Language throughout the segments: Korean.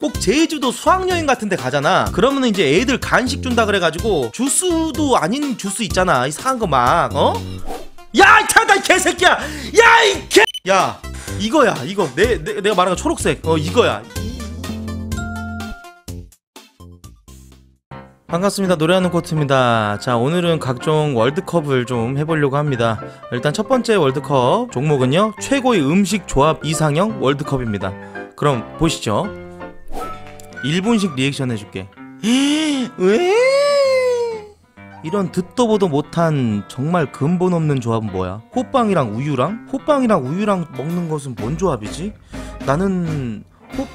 꼭 제주도 수학여행 같은 데 가잖아. 그러면은 이제 애들 간식 준다 그래가지고 주스도 아닌 주스 있잖아, 이 사한 거 막 야 이 타다 이 개새끼야. 야 이 개. 야 이거야 이거 내가 말한 거 초록색 이거야. 반갑습니다. 노래하는 코트입니다. 자, 오늘은 각종 월드컵을 좀 해보려고 합니다. 일단 첫 번째 월드컵 종목은요, 최고의 음식 조합 이상형 월드컵입니다. 그럼 보시죠. 1분씩 리액션 해줄게. 왜? 이런 듣도 보도 못한 정말 근본 없는 조합은 뭐야? 호빵이랑 우유랑? 호빵이랑 우유랑 먹는 것은 뭔 조합이지? 나는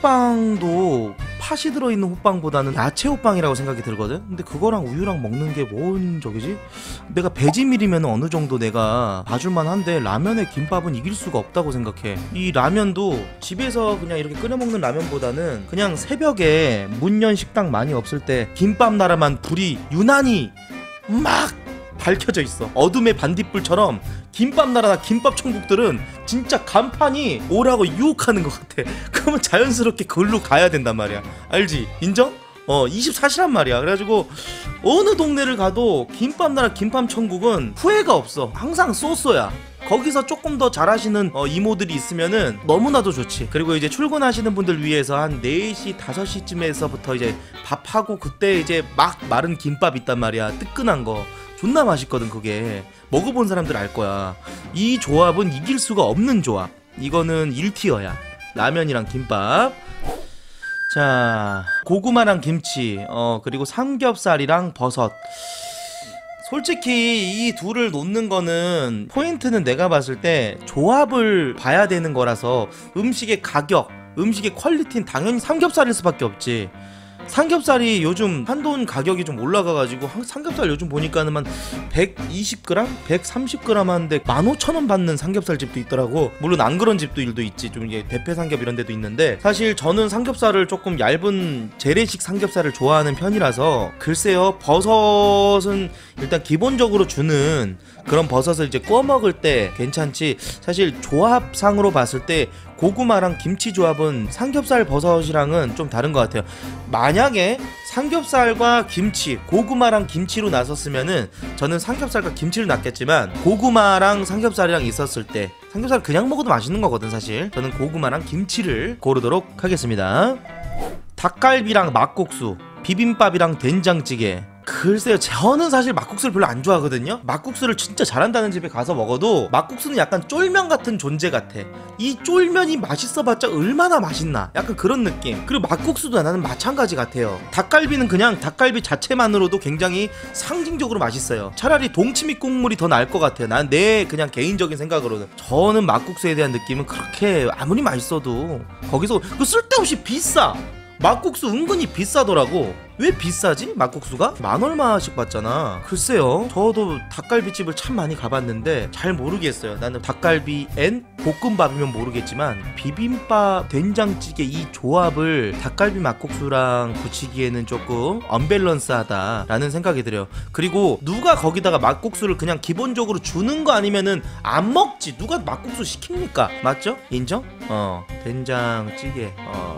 호빵도 팥이 들어있는 호빵보다는 야채 호빵이라고 생각이 들거든? 근데 그거랑 우유랑 먹는 게 뭔 적이지? 내가 배지밀이면 어느 정도 내가 봐줄만 한데 라면에 김밥은 이길 수가 없다고 생각해. 이 라면도 집에서 그냥 이렇게 끓여 먹는 라면보다는 그냥 새벽에 문연 식당 많이 없을 때 김밥 나라만 불이 유난히 막 밝혀져 있어. 어둠의 반딧불처럼 김밥 나라나 김밥 천국들은 진짜 간판이 오라고 유혹하는 것 같아. 그러면 자연스럽게 그걸로 가야 된단 말이야. 알지? 인정? 24시란 말이야. 그래가지고 어느 동네를 가도 김밥 나라 김밥 천국은 후회가 없어. 항상 쏘쏘야. 거기서 조금 더 잘하시는 이모들이 있으면은 너무나도 좋지. 그리고 이제 출근하시는 분들 위해서 한 4시 5시쯤에서부터 이제 밥하고 그때 이제 막 마른 김밥 있단 말이야. 뜨끈한 거 존나 맛있거든. 그게 먹어본 사람들 알 거야. 이 조합은 이길 수가 없는 조합. 이거는 1티어야. 라면이랑 김밥. 자, 고구마랑 김치, 그리고 삼겹살이랑 버섯. 솔직히 이 둘을 놓는 거는 포인트는 내가 봤을 때 조합을 봐야 되는 거라서 음식의 가격, 음식의 퀄리티는 당연히 삼겹살일 수밖에 없지. 삼겹살이 요즘 한돈 가격이 좀 올라가가지고 삼겹살 요즘 보니까는 한 120g? 130g 하는데 15,000원 받는 삼겹살 집도 있더라고. 물론 안 그런 집도 있지. 좀 이게 대패 삼겹 이런 데도 있는데, 사실 저는 삼겹살을 조금 얇은 재래식 삼겹살을 좋아하는 편이라서 글쎄요, 버섯은 일단 기본적으로 주는 그런 버섯을 이제 구워 먹을 때 괜찮지. 사실 조합상으로 봤을 때 고구마랑 김치 조합은 삼겹살 버섯이랑은 좀 다른 것 같아요. 만약에 삼겹살과 김치, 고구마랑 김치로 나섰으면은 저는 삼겹살과 김치를 놨겠지만, 고구마랑 삼겹살이랑 있었을 때, 삼겹살 그냥 먹어도 맛있는 거거든 사실. 저는 고구마랑 김치를 고르도록 하겠습니다. 닭갈비랑 막국수, 비빔밥이랑 된장찌개. 글쎄요, 저는 사실 막국수를 별로 안 좋아하거든요. 막국수를 진짜 잘한다는 집에 가서 먹어도 막국수는 약간 쫄면 같은 존재 같아. 이 쫄면이 맛있어봤자 얼마나 맛있나, 약간 그런 느낌. 그리고 막국수도 나는 마찬가지 같아요. 닭갈비는 그냥 닭갈비 자체만으로도 굉장히 상징적으로 맛있어요. 차라리 동치미 국물이 더 나을 것 같아요. 난 내 그냥 개인적인 생각으로는. 저는 막국수에 대한 느낌은 그렇게 아무리 맛있어도 거기서 그 쓸데없이 비싸. 막국수 은근히 비싸더라고. 왜 비싸지? 막국수가? 만 얼마씩 받잖아. 글쎄요, 저도 닭갈비집을 참 많이 가봤는데 잘 모르겠어요. 나는 닭갈비 앤 볶음밥이면 모르겠지만 비빔밥 된장찌개 이 조합을 닭갈비 막국수랑 붙이기에는 조금 언밸런스하다 라는 생각이 들어요. 그리고 누가 거기다가 막국수를 그냥 기본적으로 주는 거 아니면은 안 먹지. 누가 막국수 시킵니까? 맞죠? 인정? 된장찌개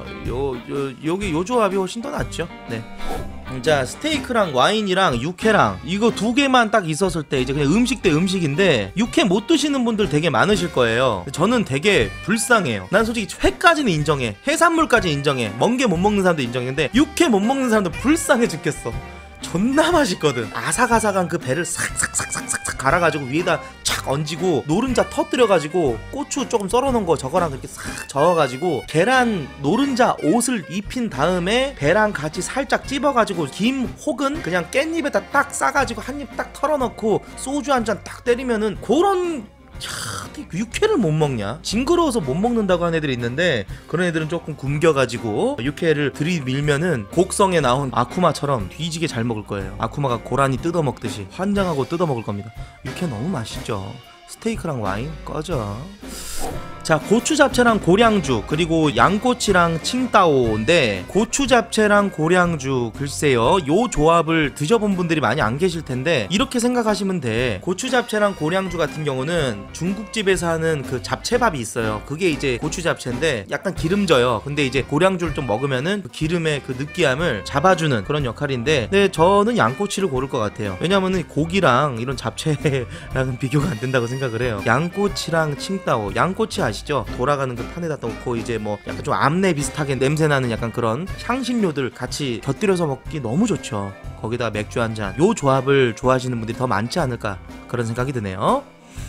여기 요 조합이 훨씬 더 낫죠. 네. 자, 스테이크랑 와인이랑 육회랑 이거 두 개만 딱 있었을 때 이제 그냥 음식 대 음식인데, 육회 못 드시는 분들 되게 많으실 거예요. 저는 되게 불쌍해요. 난 솔직히 회까지는 인정해, 해산물까지 인정해, 멍게 못 먹는 사람도 인정했는데 육회 못 먹는 사람도 불쌍해 죽겠어. 존나 맛있거든. 아삭아삭한 그 배를 싹싹싹싹싹 갈아가지고 위에다 착 얹이고 노른자 터뜨려가지고 고추 조금 썰어놓은 거 저거랑 그렇게 싹 저어가지고 계란 노른자 옷을 입힌 다음에 배랑 같이 살짝 찝어가지고 김 혹은 그냥 깻잎에다 딱 싸가지고 한 입 딱 털어넣고 소주 한 잔 딱 때리면은 그런. 육회를 못 먹냐? 징그러워서 못 먹는다고 하는 애들이 있는데, 그런 애들은 조금 굶겨가지고 육회를 들이밀면은 곡성에 나온 아쿠마처럼 뒤지게 잘 먹을 거예요. 아쿠마가 고라니 뜯어먹듯이 환장하고 뜯어먹을 겁니다. 육회 너무 맛있죠. 스테이크랑 와인 꺼져. 자, 고추 잡채랑 고량주 그리고 양꼬치랑 칭따오인데, 고추 잡채랑 고량주 글쎄요, 요 조합을 드셔본 분들이 많이 안 계실 텐데 이렇게 생각하시면 돼. 고추 잡채랑 고량주 같은 경우는 중국집에서 하는 그 잡채밥이 있어요. 그게 이제 고추 잡채인데 약간 기름져요. 근데 이제 고량주를 좀 먹으면은 그 기름의 그 느끼함을 잡아주는 그런 역할인데, 네, 저는 양꼬치를 고를 것 같아요. 왜냐면은 고기랑 이런 잡채랑은 비교가 안 된다고 생각을 해요. 양꼬치랑 칭따오, 양꼬치 아시죠? 돌아가는 그 판에다 넣고 이제 뭐 약간 좀 암내 비슷하게 냄새나는 약간 그런 향신료들 같이 곁들여서 먹기 너무 좋죠. 거기다가 맥주 한 잔, 요 조합을 좋아하시는 분들이 더 많지 않을까 그런 생각이 드네요.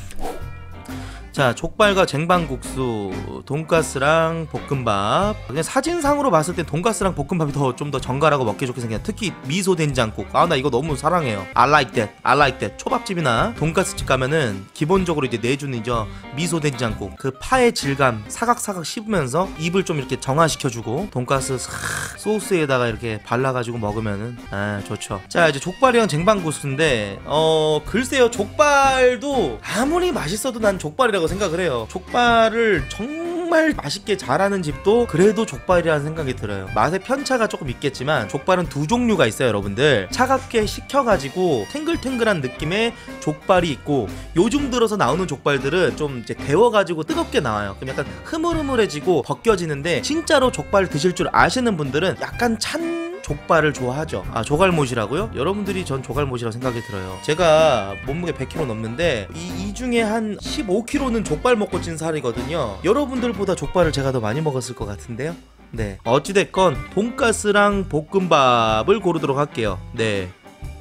자, 족발과 쟁반국수, 돈가스랑 볶음밥. 그냥 사진상으로 봤을 때 돈가스랑 볶음밥이 좀 더 정갈하고 먹기 좋게 생겼어요. 특히 미소 된장국. 아, 나 이거 너무 사랑해요. I like that. I like that. 초밥집이나 돈가스집 가면은 기본적으로 이제 내주는 이제 미소 된장국. 그 파의 질감 사각사각 씹으면서 입을 좀 이렇게 정화시켜주고 돈가스 싹 소스에다가 이렇게 발라가지고 먹으면은 아, 좋죠. 자, 이제 족발이랑 쟁반국수인데 글쎄요, 족발도 아무리 맛있어도 난 족발이라고 생각을 해요. 족발을 정말 맛있게 잘하는 집도 그래도 족발이라는 생각이 들어요. 맛의 편차가 조금 있겠지만 족발은 두 종류가 있어요, 여러분들. 차갑게 식혀가지고 탱글탱글한 느낌의 족발이 있고, 요즘 들어서 나오는 족발들은 좀 이제 데워가지고 뜨겁게 나와요. 그럼 약간 흐물흐물해지고 벗겨지는데, 진짜로 족발 드실 줄 아시는 분들은 약간 찬 족발을 좋아하죠. 아, 조갈못이라고요? 여러분들이 전 조갈못이라고 생각이 들어요. 제가 몸무게 100kg 넘는데 이 중에 한 15kg는 족발 먹고 찐 살이거든요. 여러분들보다 족발을 제가 더 많이 먹었을 것 같은데요. 네, 어찌됐건 돈가스랑 볶음밥을 고르도록 할게요. 네.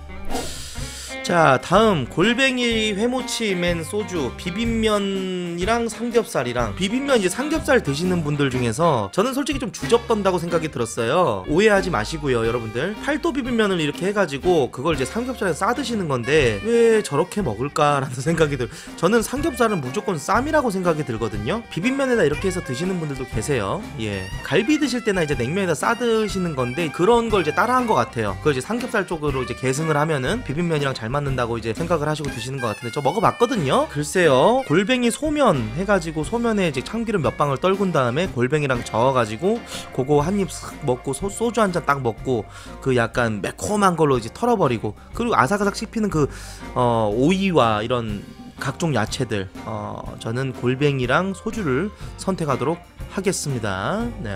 자, 다음 골뱅이 회무침엔 소주, 비빔면이랑 삼겹살이랑. 비빔면 이제 삼겹살 드시는 분들 중에서 저는 솔직히 좀 주접던다고 생각이 들었어요. 오해하지 마시고요, 여러분들. 팔도 비빔면을 이렇게 해가지고 그걸 이제 삼겹살에 싸 드시는 건데 왜 저렇게 먹을까라는 생각이 저는 삼겹살은 무조건 쌈이라고 생각이 들거든요. 비빔면에다 이렇게 해서 드시는 분들도 계세요. 예, 갈비 드실 때나 이제 냉면에다 싸 드시는 건데 그런 걸 이제 따라한 것 같아요. 그걸 이제 삼겹살 쪽으로 이제 계승을 하면은 비빔면이랑 잘 맞는다고 이제 생각을 하시고 드시는 것 같은데, 저 먹어봤거든요. 글쎄요, 골뱅이 소면 해가지고 소면에 이제 참기름 몇 방울 떨군 다음에 골뱅이랑 저어가지고 그거 한 입 쓱 먹고 소주 한 잔 딱 먹고 그 약간 매콤한 걸로 이제 털어버리고, 그리고 아삭아삭 씹히는 그 오이와 이런 각종 야채들, 저는 골뱅이랑 소주를 선택하도록 하겠습니다. 네.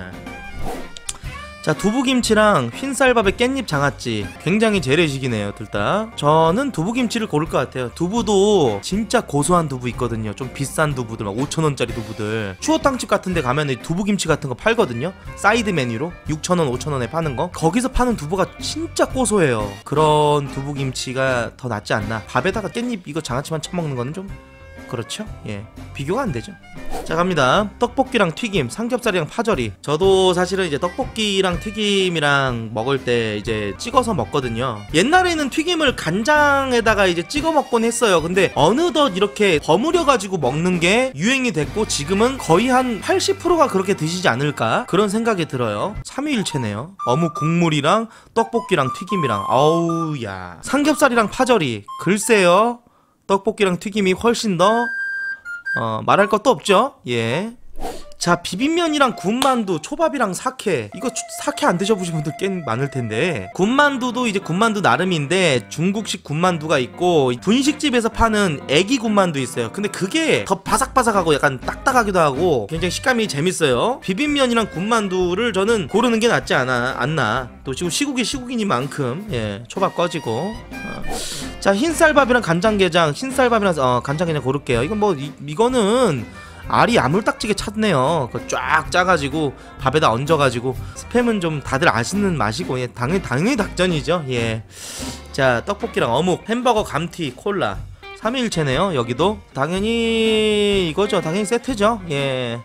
자, 두부김치랑 흰쌀밥에 깻잎 장아찌, 굉장히 재래식이네요, 둘 다. 저는 두부김치를 고를 것 같아요. 두부도 진짜 고소한 두부 있거든요. 좀 비싼 두부들, 막 5,000원짜리 두부들. 추어탕집 같은 데 가면 두부김치 같은 거 팔거든요. 사이드 메뉴로 6,000원, 5,000원에 파는 거. 거기서 파는 두부가 진짜 고소해요. 그런 두부김치가 더 낫지 않나. 밥에다가 깻잎 이거 장아찌만 쳐먹는 거는 좀 그렇죠? 예, 비교가 안 되죠. 자, 갑니다. 떡볶이랑 튀김, 삼겹살이랑 파절이. 저도 사실은 이제 떡볶이랑 튀김이랑 먹을 때 이제 찍어서 먹거든요. 옛날에는 튀김을 간장에다가 이제 찍어 먹곤 했어요. 근데 어느덧 이렇게 버무려 가지고 먹는 게 유행이 됐고, 지금은 거의 한 80%가 그렇게 드시지 않을까 그런 생각이 들어요. 삼위일체네요. 어묵 국물이랑 떡볶이랑 튀김이랑. 아우, 야, 삼겹살이랑 파절이. 글쎄요, 떡볶이랑 튀김이 훨씬 더 말할 것도 없죠. 예. 자, 비빔면이랑 군만두, 초밥이랑 사케. 이거 사케 안 드셔보신 분들 꽤 많을 텐데, 군만두도 이제 군만두 나름인데 중국식 군만두가 있고 분식집에서 파는 애기 군만두 있어요. 근데 그게 더 바삭바삭하고 약간 딱딱하기도 하고 굉장히 식감이 재밌어요. 비빔면이랑 군만두를 저는 고르는 게 낫지 않나. 또 지금 시국이 시국이니만큼, 예, 초밥 꺼지고. 자, 흰쌀밥이랑 간장게장, 흰쌀밥이랑 간장게장 고를게요. 이건 뭐 이거는 알이 야물딱지게 찼네요. 그거 쫙 짜가지고 밥에다 얹어가지고. 스팸은 좀 다들 아시는 맛이고, 예, 당연히 닭전이죠. 예. 자, 떡볶이랑 어묵, 햄버거, 감튀, 콜라. 삼위일체네요. 여기도 당연히 이거죠. 당연히 세트죠. 예.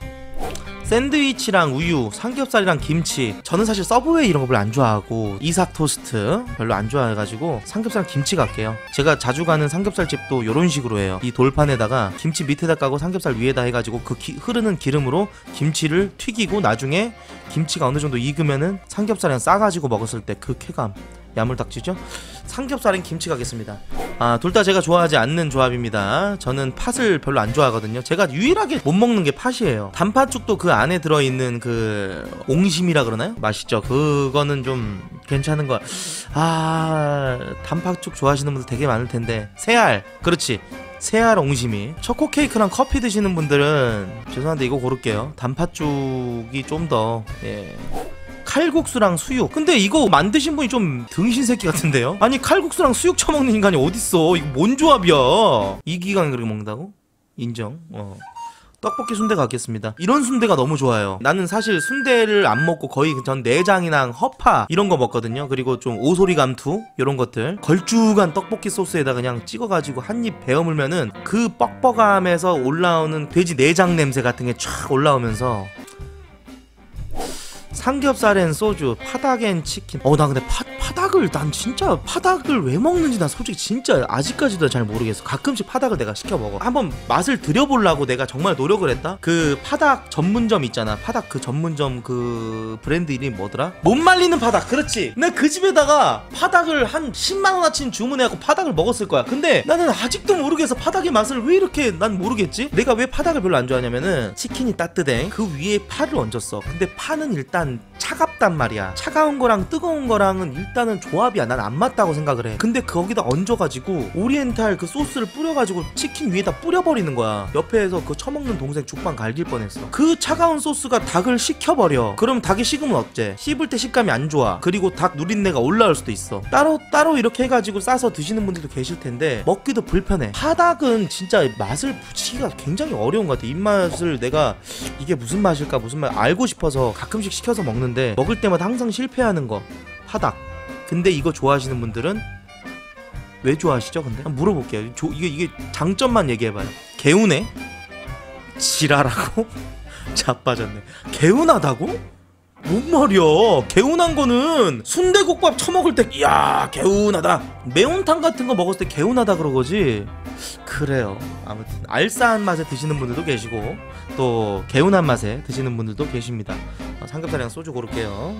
샌드위치랑 우유, 삼겹살이랑 김치. 저는 사실 서브웨이 이런 거 별로 안 좋아하고 이삭 토스트 별로 안 좋아해가지고 삼겹살랑 김치 갈게요. 제가 자주 가는 삼겹살집도 요런 식으로 해요. 이 돌판에다가 김치 밑에다 까고 삼겹살 위에다 해가지고 그 흐르는 기름으로 김치를 튀기고 나중에 김치가 어느 정도 익으면은 삼겹살이랑 싸가지고 먹었을 때 그 쾌감, 야물딱지죠? 삼겹살엔 김치 가겠습니다. 둘 다 제가 좋아하지 않는 조합입니다. 저는 팥을 별로 안 좋아하거든요. 제가 유일하게 못 먹는 게 팥이에요. 단팥죽도 그 안에 들어있는 그 옹심이라 그러나요? 맛있죠. 그거는 좀 괜찮은 거. 단팥죽 좋아하시는 분들 되게 많을 텐데. 새알, 그렇지, 새알 옹심이. 초코 케이크랑 커피 드시는 분들은 죄송한데 이거 고를게요. 단팥죽이 좀 더 칼국수랑 수육. 근데 이거 만드신 분이 좀 등신 새끼 같은데요? 아니 칼국수랑 수육 처먹는 인간이 어딨어. 이거 뭔 조합이야. 이기광이 그렇게 먹는다고? 인정. 떡볶이 순대 가겠습니다. 이런 순대가 너무 좋아요. 나는 사실 순대를 안 먹고 거의 전 내장이랑 허파 이런 거 먹거든요. 그리고 좀 오소리 감투 이런 것들 걸쭉한 떡볶이 소스에다 그냥 찍어가지고 한 입 베어물면은 그 뻑뻑함에서 올라오는 돼지 내장 냄새 같은 게 쫙 올라오면서 삼겹살엔 소주, 파닭엔 치킨. 나 근데 파닭을 난 진짜 파닭을 왜 먹는지 난 솔직히 진짜 아직까지도 잘 모르겠어. 가끔씩 파닭을 내가 시켜 먹어. 한번 맛을 들여보려고 내가 정말 노력을 했다. 그 파닭 전문점 있잖아. 파닭 그 전문점 그 브랜드 이름이 뭐더라? 못 말리는 파닭. 그렇지. 내가 그 집에다가 파닭을 한 10만원어치 주문해갖고 파닭을 먹었을 거야. 근데 나는 아직도 모르겠어. 파닭의 맛을 왜 이렇게 난 모르겠지? 내가 왜 파닭을 별로 안 좋아하냐면은 치킨이 따뜻해. 그 위에 파를 얹었어. 근데 파는 일단 차갑단 말이야. 차가운 거랑 뜨거운 거랑은 일단은 조합이야. 난 안 맞다고 생각을 해. 근데 거기다 얹어가지고 오리엔탈 그 소스를 뿌려가지고 치킨 위에다 뿌려버리는 거야. 옆에서 그 처먹는 동생 죽방 갈길 뻔했어. 그 차가운 소스가 닭을 식혀버려. 그럼 닭이 식으면 어째? 씹을 때 식감이 안 좋아. 그리고 닭 누린내가 올라올 수도 있어. 따로 이렇게 해가지고 싸서 드시는 분들도 계실 텐데 먹기도 불편해. 파닭은 진짜 맛을 붙이기가 굉장히 어려운 것 같아. 입맛을 내가 이게 무슨 맛일까 무슨 맛 알고 싶어서 가끔씩 시켜서 먹는데 먹을 때마다 항상 실패하는 거 파닭. 근데 이거 좋아하시는 분들은 왜 좋아하시죠? 근데 한번 물어볼게요. 이게 장점만 얘기해봐요. 개운해? 지랄하고? 자빠졌네. 개운하다고? 뭔 말이야. 개운한 거는 순대국밥 처먹을 때 이야 개운하다. 매운탕 같은 거 먹었을 때 개운하다 그러거지. 그래요. 아무튼 알싸한 맛에 드시는 분들도 계시고 또 개운한 맛에 드시는 분들도 계십니다. 삼겹살이랑 소주 고를게요.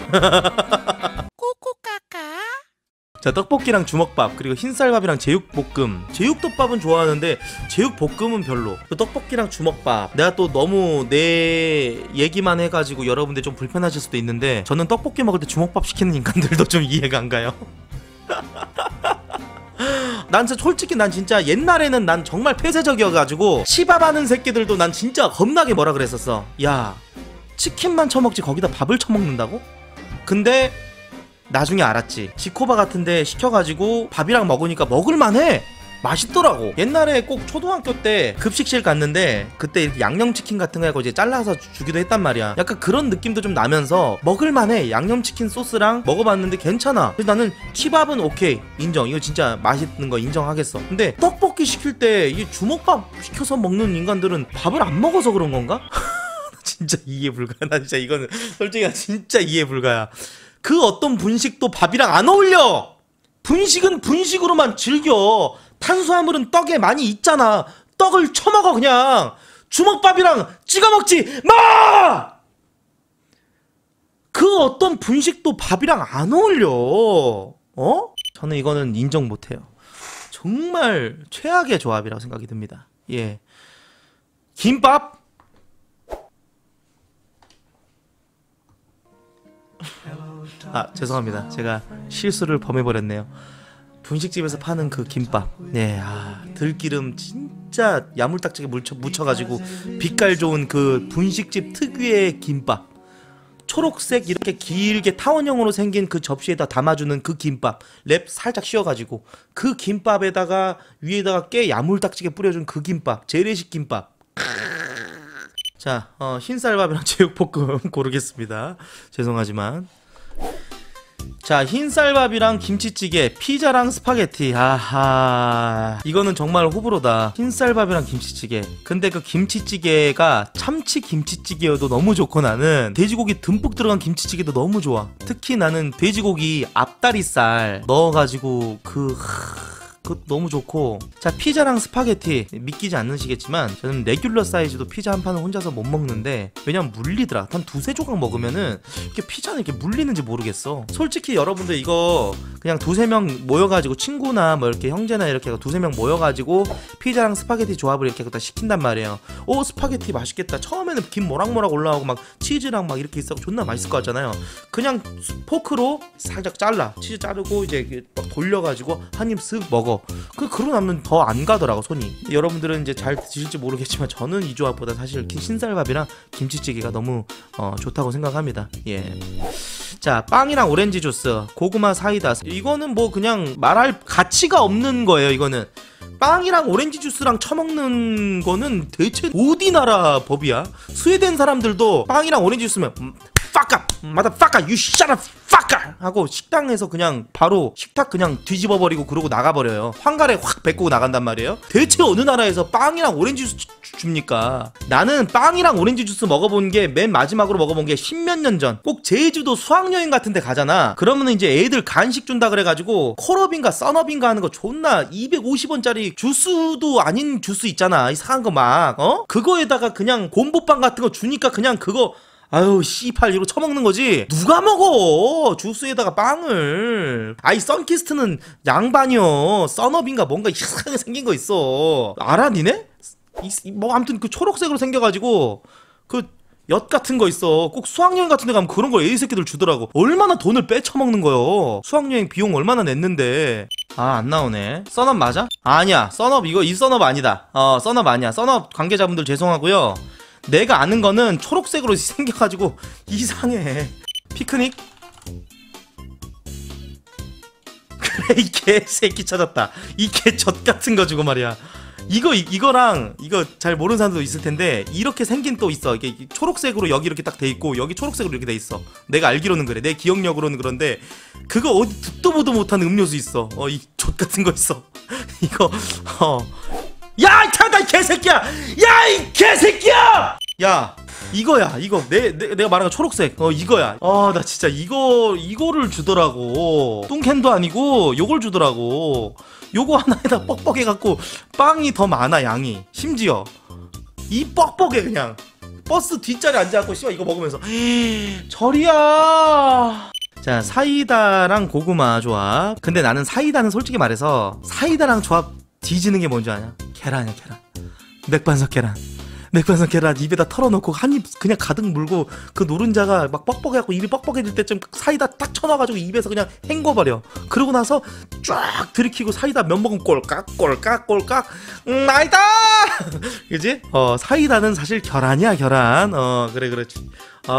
꼬꼬까까. 자, 떡볶이랑 주먹밥 그리고 흰쌀밥이랑 제육볶음. 제육덮밥은 좋아하는데 제육볶음은 별로. 또 떡볶이랑 주먹밥. 내가 또 너무 내 얘기만 해가지고 여러분들 좀 불편하실 수도 있는데 저는 떡볶이 먹을 때 주먹밥 시키는 인간들도 좀 이해가 안 가요. 난 진짜 옛날에는 난 정말 폐쇄적이어가지고 치밥하는 새끼들도 난 진짜 겁나게 뭐라 그랬었어. 야 치킨만 처먹지 거기다 밥을 처먹는다고? 근데 나중에 알았지. 지코바 같은데 시켜가지고 밥이랑 먹으니까 먹을만해. 맛있더라고. 옛날에 꼭 초등학교 때 급식실 갔는데 그때 이렇게 양념치킨 같은 거 해서 이제 잘라서 주기도 했단 말이야. 약간 그런 느낌도 좀 나면서 먹을만해. 양념치킨 소스랑 먹어봤는데 괜찮아. 그래서 나는 치밥은 오케이 인정. 이거 진짜 맛있는 거 인정하겠어. 근데 떡볶이 시킬 때 이 주먹밥 시켜서 먹는 인간들은 밥을 안 먹어서 그런 건가? 진짜 이해 불가야. 나 진짜 이거는 솔직히 진짜 이해 불가야. 그 어떤 분식도 밥이랑 안 어울려. 분식은 분식으로만 즐겨. 탄수화물은 떡에 많이 있잖아. 떡을 쳐먹어 그냥. 주먹밥이랑 찍어 먹지 마. 그 어떤 분식도 밥이랑 안 어울려. 저는 이거는 인정 못해요. 정말 최악의 조합이라고 생각이 듭니다. 예. 김밥? 죄송합니다. 제가 실수를 범해버렸네요. 분식집에서 파는 그 김밥. 네, 들기름 진짜 야물딱지게 묻혀가지고 빛깔 좋은 그 분식집 특유의 김밥. 초록색 이렇게 길게 타원형으로 생긴 그 접시에다 담아주는 그 김밥. 랩 살짝 씌워가지고 그 김밥에다가 위에다가 깨 야물딱지게 뿌려준 그 김밥. 재래식 김밥. 자, 흰쌀밥이랑 제육볶음 고르겠습니다. 죄송하지만. 자, 흰쌀밥이랑 김치찌개, 피자랑 스파게티. 아하, 이거는 정말 호불호다. 흰쌀밥이랑 김치찌개. 근데 그 김치찌개가 참치 김치찌개여도 너무 좋고 나는 돼지고기 듬뿍 들어간 김치찌개도 너무 좋아. 특히 나는 돼지고기 앞다리살 넣어가지고 그것도 너무 좋고. 자, 피자랑 스파게티 믿기지 않으시겠지만 저는 레귤러 사이즈도 피자 한 판은 혼자서 못 먹는데, 왜냐면 물리더라. 한 두세 조각 먹으면은 이렇게 피자는 이렇게 물리는지 모르겠어. 솔직히 여러분들 이거 그냥 두세 명 모여가지고, 친구나 뭐 이렇게 형제나 이렇게 두세 명 모여가지고 피자랑 스파게티 조합을 이렇게 다 시킨단 말이에요. 오, 스파게티 맛있겠다. 처음에는 김 모락모락 올라오고 막 치즈랑 막 이렇게 있어서 존나 맛있을 것 같잖아요. 그냥 포크로 살짝 잘라, 치즈 자르고 이제 막 돌려가지고 한 입 쓱 먹어. 그러고 나면 더 안 가더라고, 손이. 여러분들은 이제 잘 드실지 모르겠지만 저는 이 조합보다 사실 흰쌀밥이랑 김치찌개가 너무 좋다고 생각합니다. 예. 자, 빵이랑 오렌지 주스, 고구마 사이다. 이거는 뭐 그냥 말할 가치가 없는 거예요. 이거는 빵이랑 오렌지 주스랑 처먹는 거는 대체 어디 나라 법이야? 스웨덴 사람들도 빵이랑 오렌지 주스면 fuck up, motherfucker, you shut up, fucker 하고 식당에서 그냥 바로 식탁 그냥 뒤집어버리고 그러고 나가버려요. 황가래 확 뱉고 나간단 말이에요. 대체 어느 나라에서 빵이랑 오렌지 주스 줍니까? 나는 빵이랑 오렌지 주스 먹어본 게, 맨 마지막으로 먹어본 게 십몇 년 전. 꼭 제주도 수학여행 같은 데 가잖아. 그러면은 이제 애들 간식 준다 그래가지고 콜업인가 썬업인가 하는 거 존나 250원짜리 주스도 아닌 주스 있잖아, 이상한 거 막 그거에다가 그냥 곰보빵 같은 거 주니까 그냥 그거 아유 씨팔 이러고 처먹는 거지. 누가 먹어 주스에다가 빵을. 아이 썬키스트는 양반이요. 썬업인가 뭔가 이상하게 생긴 거 있어. 알아 니네? 뭐 아무튼 그 초록색으로 생겨가지고 그 엿 같은 거 있어. 꼭 수학여행 같은 데 가면 그런 걸 애기 새끼들 주더라고. 얼마나 돈을 빼쳐먹는 거요. 수학여행 비용 얼마나 냈는데. 아, 안 나오네. 썬업 맞아? 아니야, 썬업 이거 이 썬업 아니다. 썬업 아니야. 썬업 관계자분들 죄송하고요. 내가 아는 거는 초록색으로 생겨가지고 이상해. 피크닉? 그래, 이 개새끼 찾았다. 이 개젖 같은 거 주고 말이야. 이거랑 이거 잘 모르는 사람도 있을 텐데, 이렇게 생긴 또 있어. 이게 초록색으로 여기 이렇게 딱 돼 있고 여기 초록색으로 이렇게 돼 있어. 내가 알기로는 그래. 내 기억력으로는 그런데 그거 어디 듣도 보도 못한 음료수 있어. 이 젖 같은 거 있어. 이거 야, 이 타다 이 개새끼야! 야, 이 개새끼야! 야, 이거야. 이거 내가 말한 거 초록색. 이거야. 나 진짜 이거를 주더라고. 똥캔도 아니고 요걸 주더라고. 요거 하나에다 뻑뻑해갖고 빵이 더 많아, 양이. 심지어 이 뻑뻑해. 그냥 버스 뒷자리에 앉아갖고 씨발 이거 먹으면서 절이야. 자, 사이다랑 고구마 조합. 근데 나는 사이다는 솔직히 말해서 사이다랑 조합 뒤지는 게 뭔지 아냐? 계란이야, 계란. 맥반석 계란. 맥반석 계란 입에다 털어놓고 한 입 그냥 가득 물고, 그 노른자가 막 뻑뻑해갖고 입이 뻑뻑해질 때쯤 사이다 딱 쳐놔가지고 입에서 그냥 헹궈버려. 그러고 나서 쫙 들이키고 사이다 몇 모금 꼴깍 나이다. 그지? 사이다는 사실 결안이야, 결안. 그래 그렇지.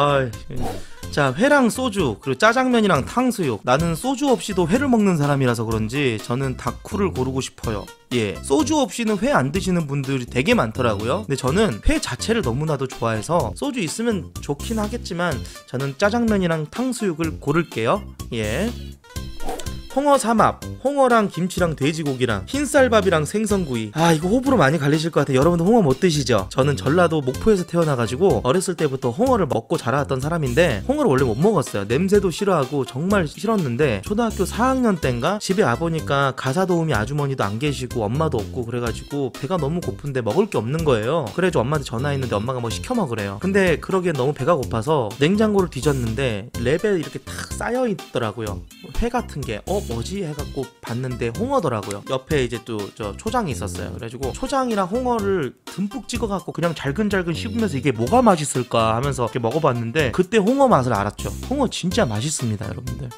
자, 회랑 소주, 그리고 짜장면이랑 탕수육. 나는 소주 없이도 회를 먹는 사람이라서 그런지 저는 다쿠를 고르고 싶어요. 예, 소주 없이는 회 안 드시는 분들이 되게 많더라고요. 근데 저는 회 자체를 너무나도 좋아해서 소주 있으면 좋긴 하겠지만 저는 짜장면이랑 탕수육을 고를게요. 예. 홍어 삼합, 홍어랑 김치랑 돼지고기랑 흰쌀밥이랑 생선구이. 이거 호불호 많이 갈리실 것 같아요. 여러분들 홍어 못 드시죠? 저는 전라도 목포에서 태어나가지고 어렸을 때부터 홍어를 먹고 자라왔던 사람인데, 홍어를 원래 못 먹었어요. 냄새도 싫어하고 정말 싫었는데, 초등학교 4학년 땐가 집에 와보니까 가사도우미 아주머니도 안 계시고 엄마도 없고 그래가지고 배가 너무 고픈데 먹을 게 없는 거예요. 그래가지고 엄마한테 전화했는데 엄마가 뭐 시켜 먹으래요. 근데 그러기엔 너무 배가 고파서 냉장고를 뒤졌는데 랩에 이렇게 탁 쌓여있더라고요. 회 같은 게 뭐지 해갖고 봤는데 홍어더라고요. 옆에 이제 또 저 초장이 있었어요. 그래가지고 초장이랑 홍어를 듬뿍 찍어갖고 그냥 잘근잘근 씹으면서 이게 뭐가 맛있을까 하면서 이렇게 먹어봤는데, 그때 홍어 맛을 알았죠. 홍어 진짜 맛있습니다, 여러분들.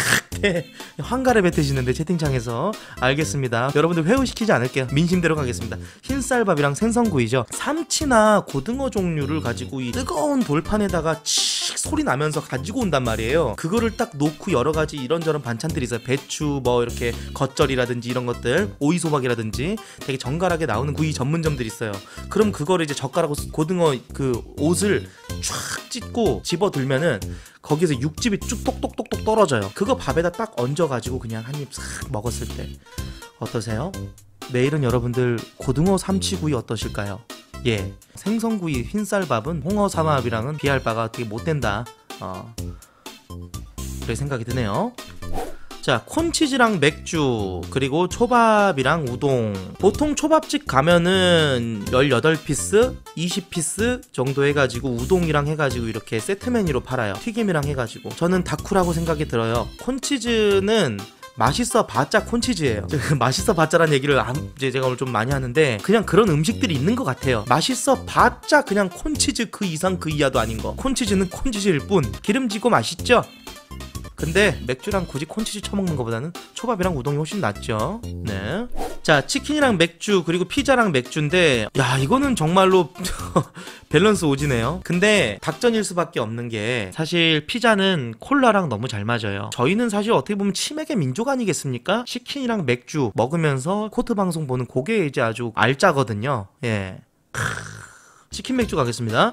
황가래 뱉으시는데 채팅창에서. 알겠습니다. 여러분들 회의시키지 않을게요. 민심대로 가겠습니다. 흰쌀밥이랑 생선구이죠. 삼치나 고등어 종류를 가지고 이 뜨거운 돌판에다가 칙 소리 나면서 가지고 온단 말이에요. 그거를 딱 놓고 여러가지 이런저런 반찬들이 있어요. 배추 뭐 이렇게 겉절이라든지 이런 것들, 오이소박이라든지 되게 정갈하게 나오는 구이 전문점들이 있어요. 그럼 그거를 이제 젓가락으로 고등어 그 옷을 쫙 찢고 집어들면은 거기서 육즙이 쭉 똑똑똑똑 떨어져요. 그거 밥에다 딱 얹어가지고 그냥 한 입 싹 먹었을 때 어떠세요? 내일은 여러분들 고등어 삼치구이 어떠실까요? 예, 생선구이 흰쌀밥은 홍어 삼합이랑은 비할 바가 되게 못된다. 그래 생각이 드네요. 자, 콘치즈랑 맥주 그리고 초밥이랑 우동. 보통 초밥집 가면은 18피스 20피스 정도 해가지고 우동이랑 해가지고 이렇게 세트 메뉴로 팔아요. 튀김이랑 해가지고. 저는 다쿠라고 생각이 들어요. 콘치즈는 맛있어 봤자 콘치즈예요. 맛있어 봤자란 얘기를 이제 제가 오늘 좀 많이 하는데 그냥 그런 음식들이 있는 것 같아요. 맛있어 봤자 그냥 콘치즈 그 이상 그 이하도 아닌 거. 콘치즈는 콘치즈일 뿐. 기름지고 맛있죠? 근데 맥주랑 굳이 콘치즈 쳐먹는 것보다는 초밥이랑 우동이 훨씬 낫죠. 네. 자, 치킨이랑 맥주 그리고 피자랑 맥주인데 야, 이거는 정말로 밸런스 오지네요. 근데 닭전일 수밖에 없는 게 사실 피자는 콜라랑 너무 잘 맞아요. 저희는 사실 어떻게 보면 치맥의 민족 아니겠습니까? 치킨이랑 맥주 먹으면서 코트 방송 보는 그게 이제 아주 알짜거든요. 예. 치킨 맥주 가겠습니다.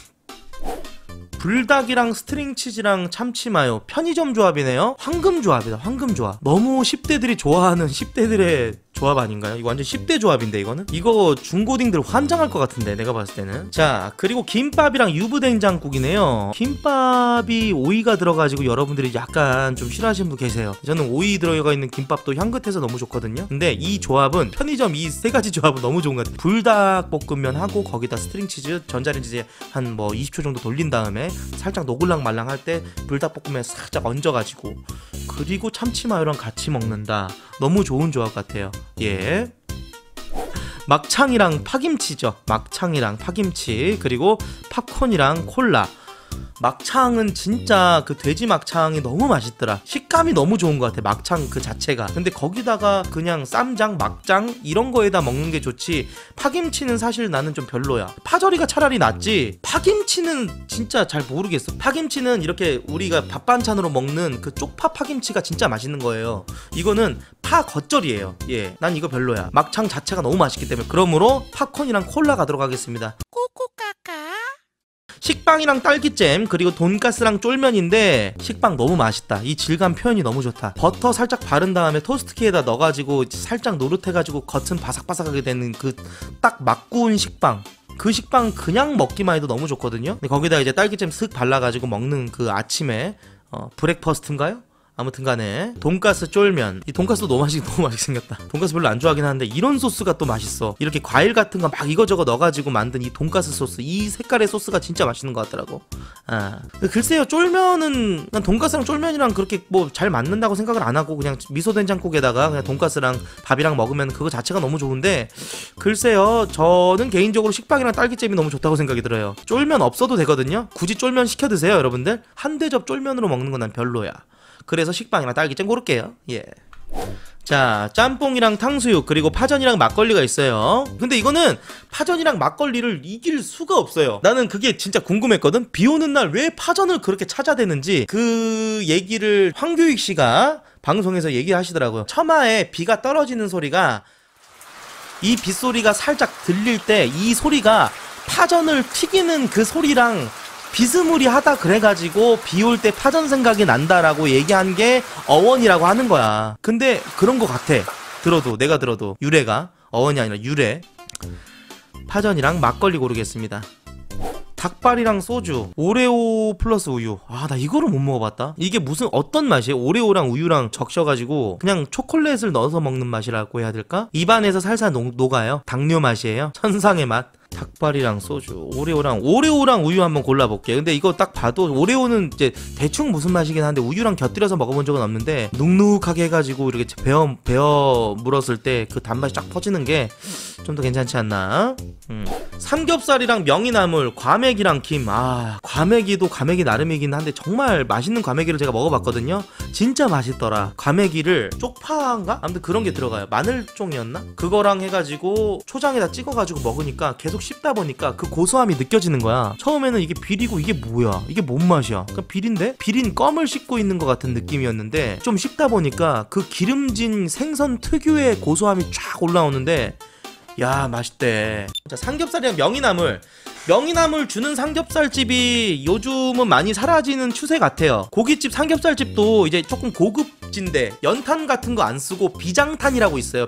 불닭이랑 스트링치즈랑 참치마요. 편의점 조합이네요. 황금 조합이다. 황금 조합. 너무 10대들이 좋아하는 10대들의 조합 아닌가요? 이거 완전 10대 조합인데 이거는? 이거 중고딩들 환장할 것 같은데 내가 봤을 때는. 자, 그리고 김밥이랑 유부된장국이네요. 김밥이 오이가 들어가지고 여러분들이 약간 좀 싫어하시는 분 계세요. 저는 오이 들어가 있는 김밥도 향긋해서 너무 좋거든요. 근데 이 조합은 편의점 이 세 가지 조합은 너무 좋은 것 같아요. 불닭볶음면 하고 거기다 스트링치즈 전자레인지에 한 뭐 20초 정도 돌린 다음에 살짝 노글랑 말랑 할 때 불닭볶음면 살짝 얹어가지고 그리고 참치마요랑 같이 먹는다. 너무 좋은 조합 같아요. 예. 막창이랑 파김치죠. 막창이랑 파김치 그리고 팝콘이랑 콜라. 막창은 진짜 그 돼지 막창이 너무 맛있더라. 식감이 너무 좋은 것 같아. 막창 그 자체가. 근데 거기다가 그냥 쌈장, 막장 이런 거에다 먹는 게 좋지. 파김치는 사실 나는 좀 별로야. 파절이가 차라리 낫지. 파김치는 진짜 잘 모르겠어. 파김치는 이렇게 우리가 밥 반찬으로 먹는 그 쪽파 파김치가 진짜 맛있는 거예요. 이거는 파 겉절이에요. 예, 난 이거 별로야. 막창 자체가 너무 맛있기 때문에. 그러므로 팝콘이랑 콜라가 들어가겠습니다. 꼬꼬까까. 식빵이랑 딸기잼 그리고 돈가스랑 쫄면인데 식빵 너무 맛있다. 이 질감 표현이 너무 좋다. 버터 살짝 바른 다음에 토스트기에다 넣어가지고 살짝 노릇해가지고 겉은 바삭바삭하게 되는 그 딱 막 구운 식빵. 그 식빵 그냥 먹기만 해도 너무 좋거든요. 근데 거기다 이제 딸기잼 쓱 발라가지고 먹는 그 아침에 브렉퍼스트인가요? 아무튼 간에 돈가스 쫄면. 이 돈가스도 너무 맛있게 생겼다. 돈가스 별로 안 좋아하긴 하는데 이런 소스가 또 맛있어. 이렇게 과일 같은 거 막 이거저거 넣어가지고 만든 이 돈가스 소스, 이 색깔의 소스가 진짜 맛있는 것 같더라고. 글쎄요, 쫄면은 난 돈가스랑 쫄면이랑 그렇게 뭐 잘 맞는다고 생각을 안 하고 그냥 미소된장국에다가 그냥 돈가스랑 밥이랑 먹으면 그거 자체가 너무 좋은데, 글쎄요, 저는 개인적으로 식빵이랑 딸기잼이 너무 좋다고 생각이 들어요. 쫄면 없어도 되거든요. 굳이 쫄면 시켜 드세요, 여러분들. 한 대접 쫄면으로 먹는 건 난 별로야. 그래서 식빵이랑 딸기잼 고를게요. 예. 자, 짬뽕이랑 탕수육 그리고 파전이랑 막걸리가 있어요. 근데 이거는 파전이랑 막걸리를 이길 수가 없어요. 나는 그게 진짜 궁금했거든. 비 오는 날 왜 파전을 그렇게 찾아대는지. 그 얘기를 황교익 씨가 방송에서 얘기하시더라고요. 처마에 비가 떨어지는 소리가, 이 빗소리가 살짝 들릴 때 이 소리가 파전을 튀기는 그 소리랑 비스무리하다 그래가지고 비 올 때 파전 생각이 난다라고 얘기한 게 어원이라고 하는 거야. 근데 그런 거 같아. 내가 들어도 유래가 어원이 아니라 유래. 파전이랑 막걸리 고르겠습니다. 닭발이랑 소주, 오레오 플러스 우유. 나 이거를 못 먹어봤다. 이게 무슨 어떤 맛이에요? 오레오랑 우유랑 적셔가지고 그냥 초콜릿을 넣어서 먹는 맛이라고 해야 될까? 입안에서 살살 녹아요. 당뇨 맛이에요. 천상의 맛. 닭발이랑 소주, 오레오랑 우유 한번 골라볼게요. 근데 이거 딱 봐도 오레오는 이제 대충 무슨 맛이긴 한데 우유랑 곁들여서 먹어본 적은 없는데, 눅눅하게 해가지고 이렇게 베어 물었을 때 그 단맛이 쫙 퍼지는 게 좀 더 괜찮지 않나? 삼겹살이랑 명이나물, 과메기랑 김. 과메기도 과메기 나름이긴 한데 정말 맛있는 과메기를 제가 먹어봤거든요. 진짜 맛있더라. 과메기를 쪽파인가? 아무튼 그런 게 들어가요. 마늘종이었나? 그거랑 해가지고 초장에다 찍어가지고 먹으니까 계속 씹다 보니까 그 고소함이 느껴지는 거야. 처음에는 이게 비리고 이게 뭐야? 이게 뭔 맛이야? 그러니까 비린데? 비린 껌을 씹고 있는 것 같은 느낌이었는데, 좀 씹다 보니까 그 기름진 생선 특유의 고소함이 쫙 올라오는데, 야, 맛있대. 자, 삼겹살이랑 명이나물 주는 삼겹살집이 요즘은 많이 사라지는 추세 같아요. 고깃집 삼겹살집도 이제 조금 고급 육진대, 연탄 같은 거 안 쓰고 비장탄이라고 있어요.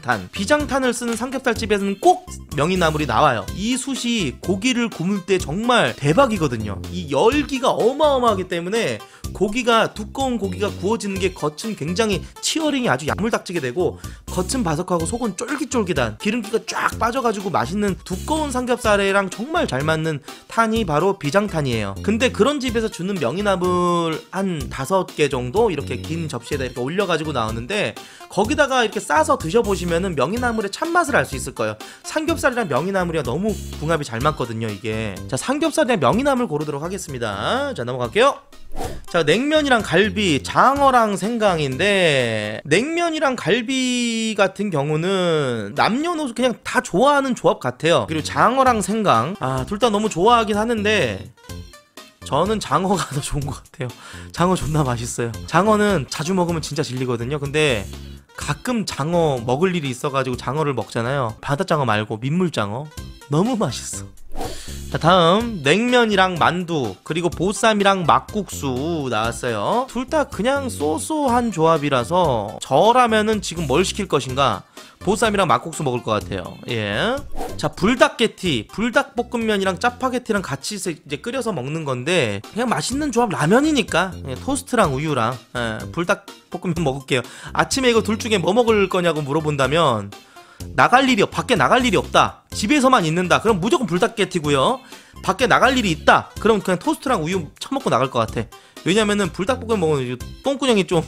비장탄을 쓰는 삼겹살집에서는 꼭 명이나물이 나와요. 이 숯이 고기를 구울 때 정말 대박이거든요. 이 열기가 어마어마하기 때문에 고기가, 두꺼운 고기가 구워지는 게 겉은 굉장히 치어링이 아주 야물딱지게 되고 겉은 바삭하고 속은 쫄깃쫄깃한 기름기가 쫙 빠져가지고 맛있는 두꺼운 삼겹살이랑 정말 잘 맞는 탄이 바로 비장탄이에요. 근데 그런 집에서 주는 명이나물 한 5개 정도 이렇게 긴 접시에다 이렇게 올려가지고 나오는데 거기다가 이렇게 싸서 드셔보시면은 명이나물의 참맛을 알 수 있을 거예요. 삼겹살이랑 명이나물이랑 너무 궁합이 잘 맞거든요, 이게. 자, 삼겹살이랑 명이나물 고르도록 하겠습니다. 자, 넘어갈게요. 자, 냉면이랑 갈비, 장어랑 생강인데 냉면이랑 갈비 같은 경우는 남녀노소 그냥 다 좋아하는 조합 같아요. 그리고 장어랑 생강, 둘 다 너무 좋아하긴 하는데 저는 장어가 더 좋은 것 같아요. 장어 존나 맛있어요. 장어는 자주 먹으면 진짜 질리거든요. 근데 가끔 장어 먹을 일이 있어가지고 장어를 먹잖아요. 바다장어 말고 민물장어 너무 맛있어. 자, 다음 냉면이랑 만두 그리고 보쌈이랑 막국수 나왔어요. 둘 다 그냥 쏘쏘한 조합이라서 저라면은 지금 뭘 시킬 것인가? 보쌈이랑 막국수 먹을 것 같아요. 예. 자, 불닭게티, 불닭볶음면이랑 짜파게티랑 같이 이제 끓여서 먹는 건데 그냥 맛있는 조합 라면이니까 토스트랑 우유랑 불닭볶음면 먹을게요. 아침에 이거 둘 중에 뭐 먹을 거냐고 물어본다면 밖에 나갈 일이 없다, 집에서만 있는다, 그럼 무조건 불닭게티고요. 밖에 나갈 일이 있다, 그럼 그냥 토스트랑 우유 처먹고 나갈 것 같아. 왜냐면은 불닭볶음면 먹으면 똥구멍이 좀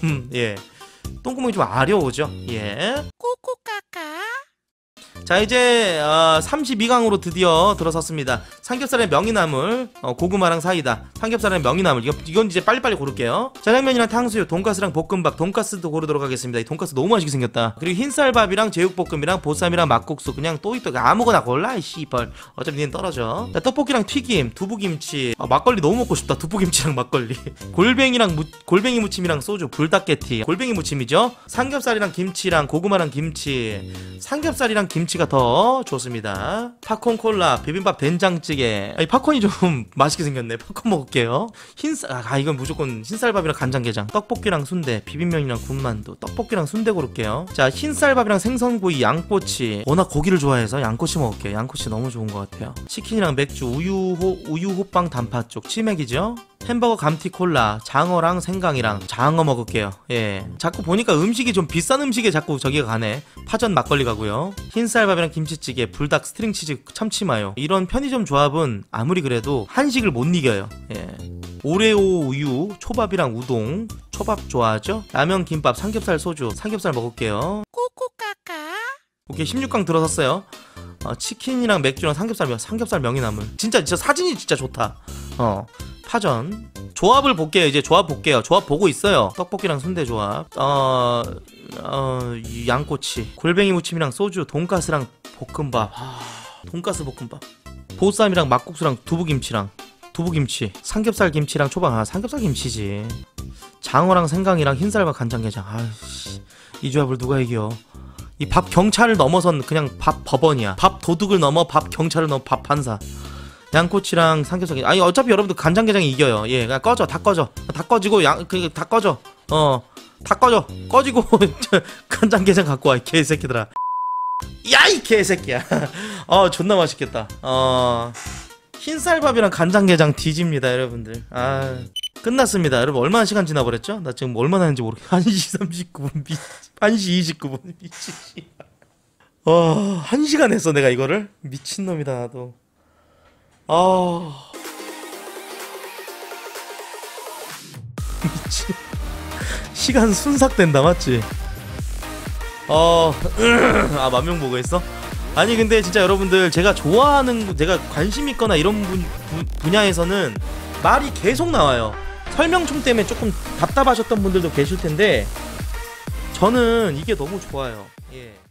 똥구멍이 좀 아려오죠. 예. 꼬꼬까까. 자, 이제 32강으로 드디어 들어섰습니다. 삼겹살의 명이나물, 고구마랑 사이다. 삼겹살의 명이나물, 이건 이제 빨리빨리 고를게요. 짜장면이랑 탕수육, 돈가스랑 볶음밥, 돈가스도 고르도록 하겠습니다. 이 돈가스 너무 맛있게 생겼다. 그리고 흰쌀밥이랑 제육볶음이랑 보쌈이랑 막국수, 그냥 또 아무거나 골라 이 씨발. 어차피 니는 떨어져. 자, 떡볶이랑 튀김, 두부김치, 막걸리 너무 먹고 싶다. 두부김치랑 막걸리. 골뱅이 무침이랑 소주, 불닭게티, 골뱅이 무침이죠. 삼겹살이랑 김치랑 고구마랑 김치, 삼겹살이랑 김치가 더 좋습니다. 팝콘 콜라, 비빔밥 된장찌개. 팝콘이 좀 맛있게 생겼네. 팝콘 먹을게요. 이건 무조건 흰쌀밥이랑 간장게장, 떡볶이랑 순대, 비빔면이랑 군만두, 떡볶이랑 순대 고를게요. 자, 흰쌀밥이랑 생선구이, 양꼬치. 워낙 고기를 좋아해서 양꼬치 먹을게요. 양꼬치 너무 좋은 것 같아요. 치킨이랑 맥주, 우유 호빵 단팥죽, 치맥이죠. 햄버거, 감튀, 콜라, 장어랑 생강이랑 장어 먹을게요. 예. 자꾸 보니까 음식이 좀 비싼 음식에 자꾸 저기가 가네. 파전, 막걸리 가고요. 흰쌀밥이랑 김치찌개, 불닭, 스트링치즈, 참치마요. 이런 편의점 조합은 아무리 그래도 한식을 못 이겨요. 예. 오레오 우유, 초밥이랑 우동, 초밥 좋아하죠? 라면, 김밥, 삼겹살, 소주, 삼겹살 먹을게요. 꼬꼬까까. 오케이, 16강 들어섰어요. 치킨이랑 맥주랑 삼겹살 명이나물. 진짜 사진이 진짜 좋다. 파전. 조합을 볼게요. 이제 조합 볼게요. 조합 보고 있어요. 떡볶이랑 순대 조합. 양꼬치, 골뱅이 무침이랑 소주, 돈가스랑 볶음밥. 돈가스 볶음밥. 보쌈이랑 막국수랑 두부김치, 삼겹살 김치랑 초밥. 삼겹살 김치지. 장어랑 생강이랑 흰쌀밥 간장게장. 아이씨, 이 조합을 누가 이겨? 이 밥 경찰을 넘어선 그냥 밥 법원이야. 밥 도둑을 넘어 밥 경찰을 넘어 밥 판사. 양꼬치랑 삼겹살. 어차피 여러분들 간장게장이 이겨요. 예, 그냥 꺼져. 다 꺼져. 다 꺼지고 다 꺼져. 다 꺼져. 꺼지고 간장게장 갖고 와, 이 개새끼들아. 야, 이 개새끼야. 존나 맛있겠다. 흰쌀밥이랑 간장게장 뒤집니다, 여러분들. 끝났습니다. 여러분 얼마나 시간 지나버렸죠? 나 지금 얼마나 했는지 모르겠어. 1시 39분 1시 29분 미친. 1시간 했어 내가 이거를? 미친놈이다 나도. 미친. 시간 순삭된다 맞지? 만명 보고 있어? 아니 근데 진짜 여러분들 제가 좋아하는, 제가 관심 있거나 이런 분야에서는 말이 계속 나와요. 설명충 때문에 조금 답답하셨던 분들도 계실 텐데 저는 이게 너무 좋아요. 예.